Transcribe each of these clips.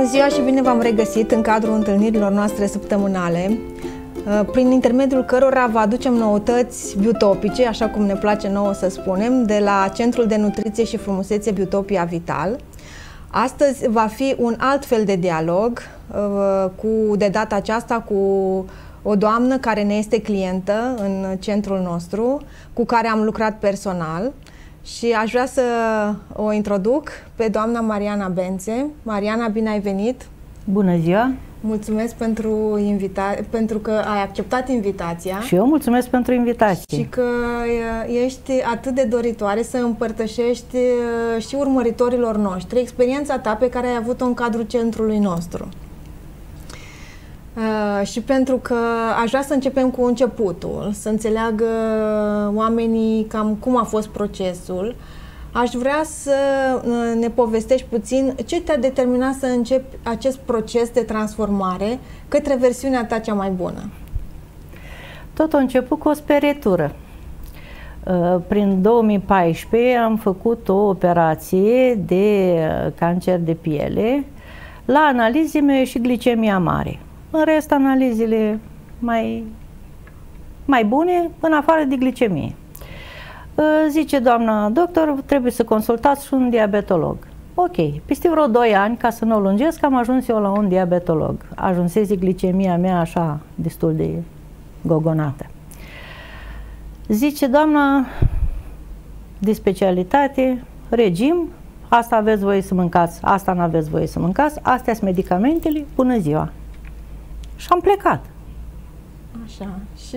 Bună ziua și bine v-am regăsit în cadrul întâlnirilor noastre săptămânale, prin intermediul cărora vă aducem noutăți biotopice, așa cum ne place nouă să spunem, de la Centrul de Nutriție și Frumusețe Biotopia Vital. Astăzi va fi un alt fel de dialog, de data aceasta cu o doamnă care ne este clientă în centrul nostru, cu care am lucrat personal. Și aș vrea să o introduc pe doamna Mariana Bențe. Mariana, bine ai venit! Bună ziua! Mulțumesc pentru că ai acceptat invitația. Și eu mulțumesc pentru invitație. Și că ești atât de doritoare să împărtășești și urmăritorilor noștri experiența ta pe care ai avut-o în cadrul centrului nostru. Și pentru că aș vrea să începem cu începutul, să înțeleagă oamenii cam cum a fost procesul, aș vrea să ne povestești puțin ce te-a determinat să începi acest proces de transformare către versiunea ta cea mai bună. Tot a început cu o sperietură. Prin 2014 am făcut o operație de cancer de piele. La analize mi-a ieșit glicemia mare. În rest, analizele mai bune, în afară de glicemie. Zice doamna doctor, trebuie să consultați și un diabetolog. Ok, peste vreo 2 ani, ca să nu o lungesc, am ajuns eu la un diabetolog. Ajunsese glicemia mea așa, destul de gogonată. Zice doamna, de specialitate, regim, asta aveți voie să mâncați, asta nu aveți voie să mâncați, astea sunt medicamentele, bună ziua! Și am plecat. Așa, și...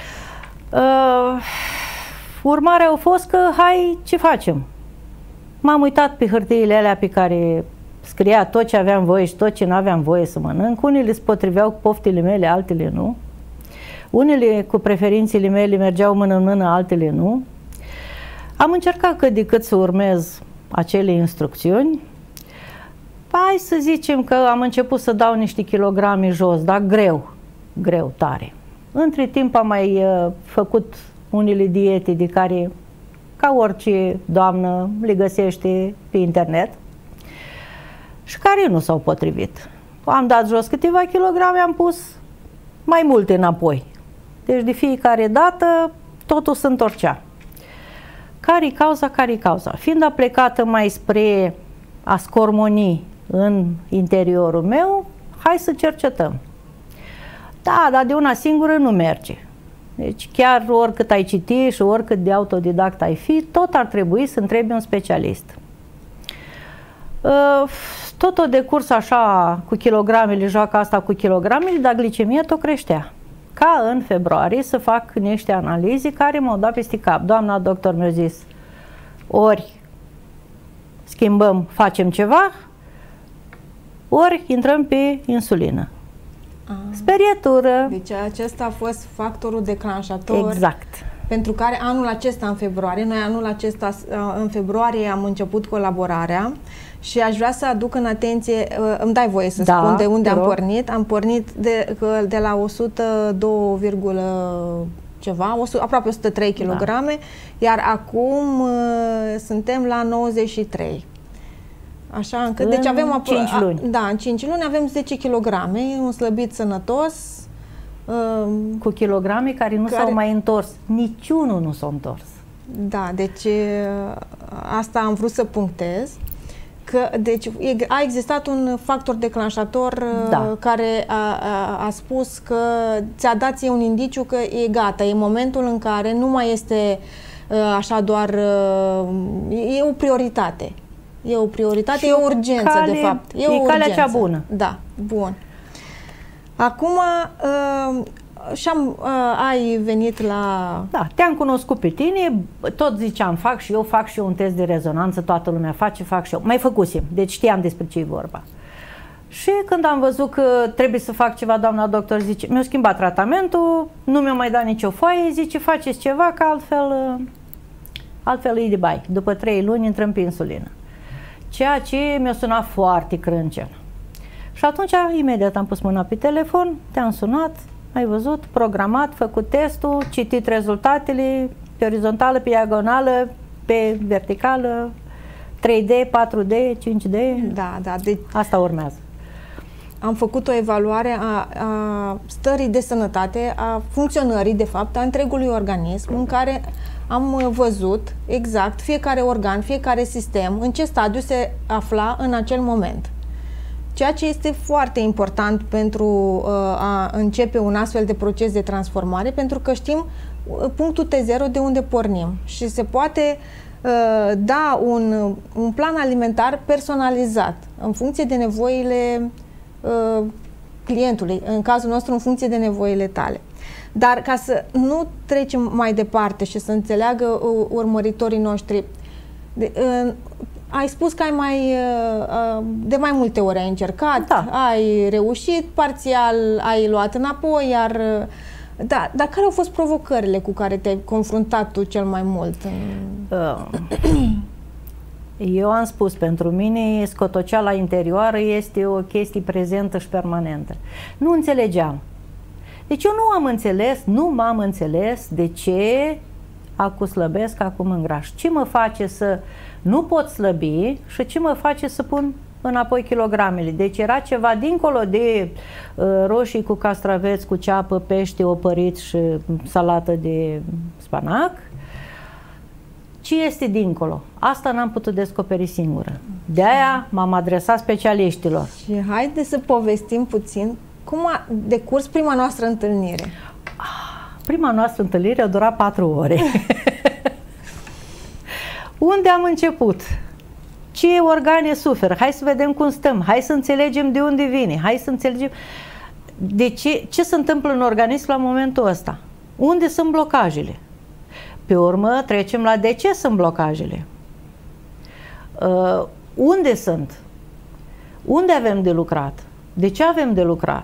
urmarea a fost că, hai, ce facem? M-am uitat pe hârtiile alea pe care scria tot ce aveam voie și tot ce nu aveam voie să mănânc. Unele se potriveau cu poftile mele, altele nu. Unele cu preferințele mele mergeau mână în mână, altele nu. Am încercat cât de cât să urmez acele instrucțiuni. Hai să zicem că am început să dau niște kilograme jos, dar greu, tare. Între timp am mai făcut unele diete de care, ca orice doamnă, le găsește pe internet și care nu s-au potrivit. Am dat jos câteva kilograme, am pus mai multe înapoi. Deci de fiecare dată totul se întorcea. Care-i cauza, care-i cauza? Fiind aplecată mai spre a scormoni în interiorul meu, hai să cercetăm. Da, dar de una singură nu merge. Deci chiar oricât ai citi și oricât de autodidact ai fi, tot ar trebui să întrebi un specialist. Tot o decurs așa cu kilogramele, joaca asta cu kilogramele, dar glicemia tot creștea. Ca în februarie să fac niște analize care m-au dat peste cap. Doamna doctor mi-a zis, ori schimbăm, facem ceva, ori intrăm pe insulină. Sperietură. Deci acesta a fost factorul declanșator. Exact. Pentru care anul acesta, în februarie, noi anul acesta, în februarie, am început colaborarea și aș vrea să aduc în atenție, îmi dai voie să spun de unde am pornit. Am pornit de la 102, ceva, aproape 103 kg, iar acum suntem la 93. Așa încât, deci avem 5 luni. Da, în 5 luni avem 10 kg, un slăbit sănătos. Cu kilograme care nu s-au mai întors. Niciunul nu s-a întors. Da, deci asta am vrut să punctez. Deci a existat un factor declanșator care a spus că ți-a dat ție un indiciu că e gata, e momentul în care nu mai este așa doar, e o prioritate. E o prioritate, e o urgență, de fapt. E calea cea bună. Da, bun. Acum, ai venit la... Da, te-am cunoscut pe tine, tot ziceam, fac și eu un test de rezonanță, toată lumea face, fac și eu. Mai făcusem, deci știam despre ce e vorba. Și când am văzut că trebuie să fac ceva, doamna doctor zice, mi-a schimbat tratamentul, nu mi-a mai dat nicio foaie, zice, faceți ceva, că altfel e de bai. După 3 luni intrăm pe insulină. Ceea ce mi-a sunat foarte crâncen. Și atunci, imediat am pus mâna pe telefon, te-am sunat, ai văzut, programat, făcut testul, citit rezultatele, pe orizontală, pe diagonală, pe verticală, 3D, 4D, 5D. Da, da. Deci, asta urmează. am făcut o evaluare a stării de sănătate, a funcționării, de fapt, a întregului organism, în care am văzut exact fiecare organ, fiecare sistem, în ce stadiu se afla în acel moment. Ceea ce este foarte important pentru a începe un astfel de proces de transformare, pentru că știm punctul T0 de unde pornim și se poate da un plan alimentar personalizat în funcție de nevoile clientului, în cazul nostru în funcție de nevoile tale. Dar ca să nu trecem mai departe și să înțeleagă urmăritorii noștri, ai spus că de mai multe ori ai încercat, da. ai reușit, parțial ai luat înapoi, iar... Da, dar care au fost provocările cu care te-ai confruntat tu cel mai mult? Eu am spus, pentru mine scotoceala interioară este o chestie prezentă și permanentă. Nu înțelegeam. Deci eu nu m-am înțeles de ce acum slăbesc, acum îngraș. Ce mă face să nu pot slăbi și ce mă face să pun înapoi kilogramele. Deci era ceva dincolo de roșii cu castraveți, cu ceapă, pește opărit și salată de spanac. Ce este dincolo? Asta n-am putut descoperi singură. De-aia m-am adresat specialiștilor. Și haide să povestim puțin cum a decurs prima noastră întâlnire. Prima noastră întâlnire a durat 4 ore. Unde am început? Ce organe suferă? Hai să vedem cum stăm. Hai să înțelegem de unde vine. Hai să înțelegem de ce se întâmplă în organism la momentul ăsta. Unde sunt blocajele? Pe urmă trecem la de ce sunt blocajele. Unde sunt? Unde avem de lucrat? De ce avem de lucrat?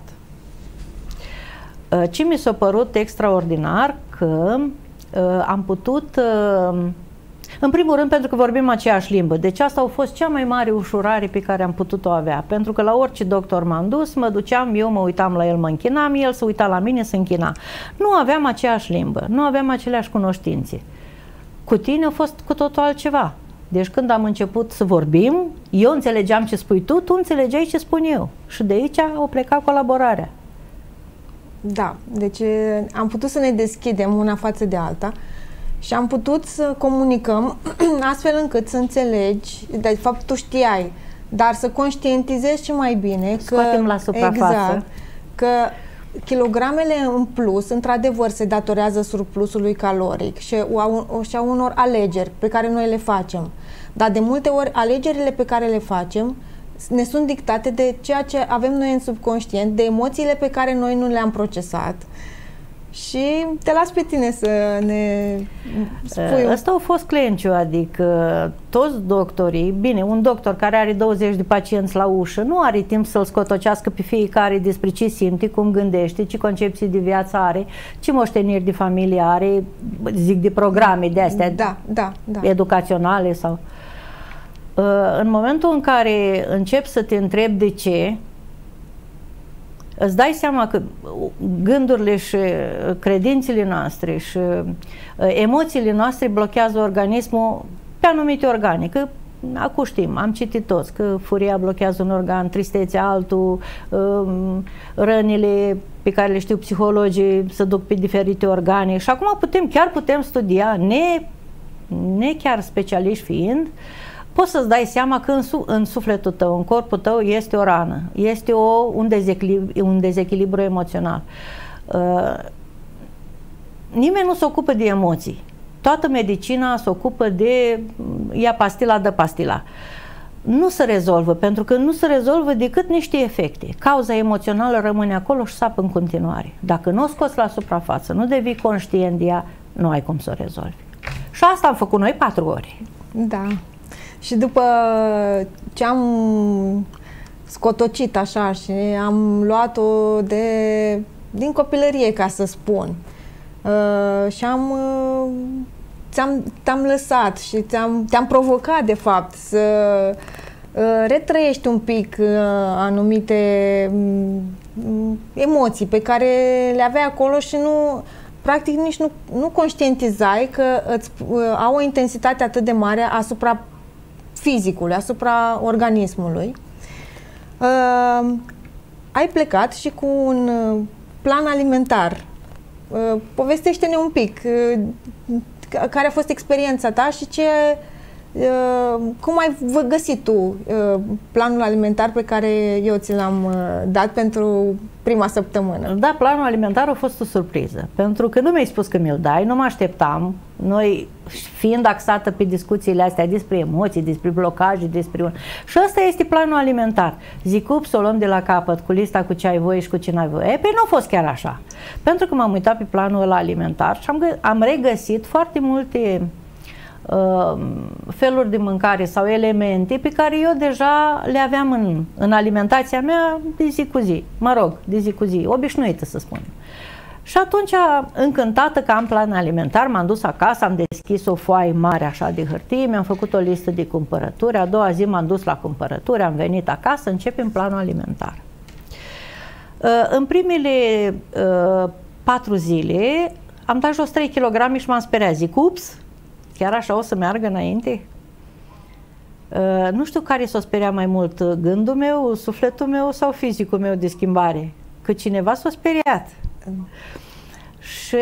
Ce mi s-a părut extraordinar că am putut, în primul rând pentru că vorbim aceeași limbă, deci asta a fost cea mai mare ușurare pe care am putut-o avea, pentru că la orice doctor m-am dus, mă duceam, eu mă uitam la el, mă închinam, el se uita la mine, se închina. Nu aveam aceeași limbă, nu aveam aceleași cunoștințe. Cu tine a fost cu totul altceva. Deci când am început să vorbim, eu înțelegeam ce spui tu înțelegeai ce spun eu. Și de aici a plecat colaborarea. Da, deci am putut să ne deschidem una față de alta și am putut să comunicăm astfel încât să înțelegi, de fapt tu știai, dar să conștientizezi și mai bine scoatem la suprafață. Exact, că kilogramele în plus, într-adevăr, se datorează surplusului caloric și a unor alegeri pe care noi le facem. Dar de multe ori, alegerile pe care le facem ne sunt dictate de ceea ce avem noi în subconștient, de emoțiile pe care noi nu le-am procesat. Și te las pe tine să ne spui. Ăsta a fost clenciu, adică toți doctorii, bine, un doctor care are 20 de pacienți la ușă nu are timp să-l scotocească pe fiecare despre ce simte, cum gândește, ce concepții de viață are, ce moșteniri de familie are, zic de programe de astea educaționale sau... În momentul în care începi să te întrebi de ce, îți dai seama că gândurile și credințele noastre și emoțiile noastre blochează organismul pe anumite organe. Că acum știm, am citit toți că furia blochează un organ, tristețea altul, rănile pe care le știu psihologii se duc pe diferite organe și acum chiar putem studia, ne chiar specialiști fiind, poți să-ți dai seama că în sufletul tău, în corpul tău este o rană, este un dezechilibru emoțional. Nimeni nu se ocupă de emoții. Toată medicina se ocupă de ia pastila, dă pastila. Nu se rezolvă, pentru că nu se rezolvă decât niște efecte. Cauza emoțională rămâne acolo și sapă în continuare. Dacă nu o scoți la suprafață, nu devii conștient de ea, nu ai cum să o rezolvi. Și asta am făcut noi 4 ore. Da. Și după ce am scotocit așa și am luat-o din copilărie, ca să spun, și te-am lăsat și te-am provocat, de fapt, să retrăiești un pic anumite emoții pe care le aveai acolo și practic nici nu conștientizai că au o intensitate atât de mare asupra fizicului, asupra organismului. ai plecat și cu un plan alimentar. Povestește-ne un pic care a fost experiența ta și cum ai găsit tu planul alimentar pe care eu ți l-am dat pentru prima săptămână? Da, planul alimentar a fost o surpriză, pentru că nu mi-ai spus că mi-l dai, nu mă așteptam. Noi, fiind axată pe discuțiile astea despre emoții, despre blocaje, despre și ăsta este planul alimentar. Zic, ups, o luăm de la capăt cu lista cu ce ai voie și cu ce n-ai voie. Păi nu a fost chiar așa. Pentru că m-am uitat pe planul ăla alimentar și am regăsit foarte multe feluri de mâncare sau elemente pe care eu deja le aveam în alimentația mea de zi cu zi, de zi cu zi, obișnuită să spunem. Și atunci, încântată că am plan alimentar, m-am dus acasă, am deschis o foaie mare așa de hârtie, mi-am făcut o listă de cumpărături, a doua zi m-am dus la cumpărături, am venit acasă, începem planul alimentar. În primele 4 zile am dat jos 3 kg și m-am speriat, zic, ups, chiar așa o să meargă înainte? Nu știu care s-o speria mai mult, gândul meu, sufletul meu sau fizicul meu de schimbare, că cineva s-a speriat. Și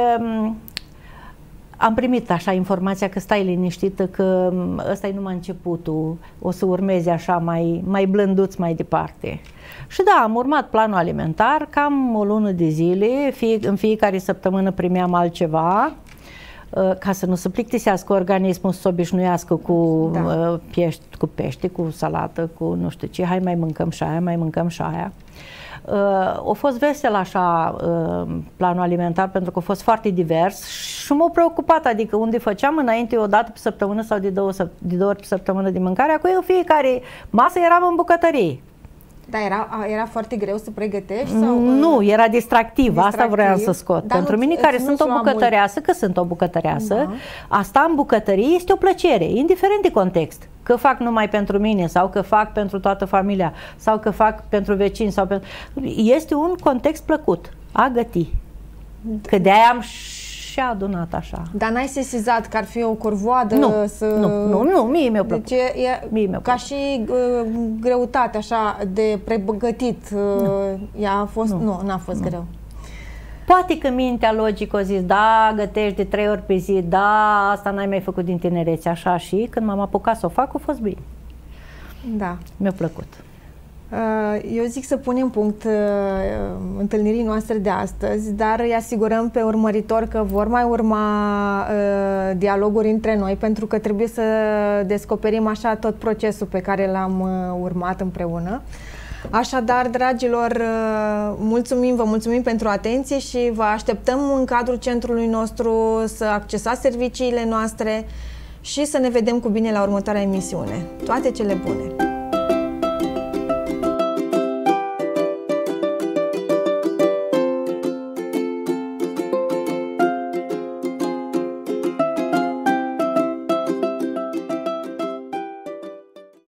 am primit așa informația că stai liniștită, că ăsta e numai începutul, o să urmeze așa mai blânduț mai departe. Și da, am urmat planul alimentar, cam o lună de zile, în fiecare săptămână primeam altceva, ca să nu se plictisească organismul, să se obișnuiască cu, cu pește, cu salată, cu nu știu ce, hai mai mâncăm și aia, mai mâncăm și aia. A fost vesel așa planul alimentar, pentru că a fost foarte divers și m-a preocupat, adică unde făceam înainte o dată pe săptămână sau de două ori pe săptămână de mâncare, acum eu fiecare masă eram în bucătărie. Da, era foarte greu să pregătești? Sau, nu, era distractiv, asta vreau să scot. Dar pentru mine, care sunt o bucătăreasă, că sunt o bucătăreasă, asta în bucătărie este o plăcere, indiferent de context. Că fac numai pentru mine, sau că fac pentru toată familia, sau că fac pentru vecini, sau pentru... Este un context plăcut, a găti. Că de-aia am și adunat așa. Dar n-ai sesizat că ar fi o corvoadă? Nu, mie mi-a plăcut. Deci ca și greutate așa de pregătit, ea a fost, nu, n-a fost greu. Poate că mintea logică a zis, da, gătești de 3 ori pe zi, da, asta n-ai mai făcut din tinerețe, așa, și când m-am apucat să o fac, a fost bine. Da. Mi-a plăcut. Eu zic să punem punct întâlnirii noastre de astăzi, dar îi asigurăm pe urmăritor că vor mai urma dialoguri între noi, pentru că trebuie să descoperim așa tot procesul pe care l-am urmat împreună. Așadar, dragilor, vă mulțumim pentru atenție și vă așteptăm în cadrul centrului nostru să accesați serviciile noastre și să ne vedem cu bine la următoarea emisiune. Toate cele bune!